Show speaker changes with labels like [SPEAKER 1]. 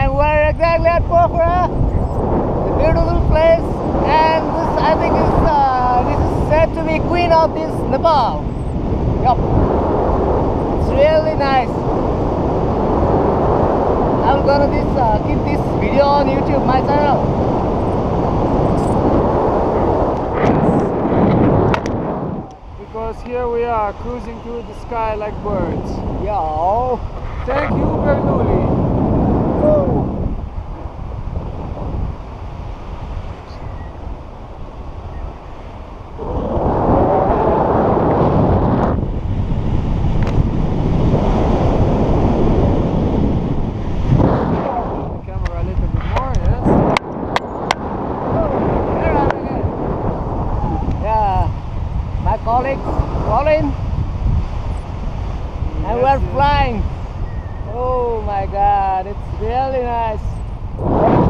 [SPEAKER 1] And we're exactly at Pokhara, the beautiful place, and this I think this is said to be queen of this Nepal. Yup, it's really nice. I'm gonna keep this video on YouTube, my channel.
[SPEAKER 2] Because here we are cruising through the sky like birds.
[SPEAKER 1] Yo.
[SPEAKER 2] Thank you, Bernoulli.
[SPEAKER 1] Woo. Colleagues rolling, and we're flying. Oh my God, it's really nice.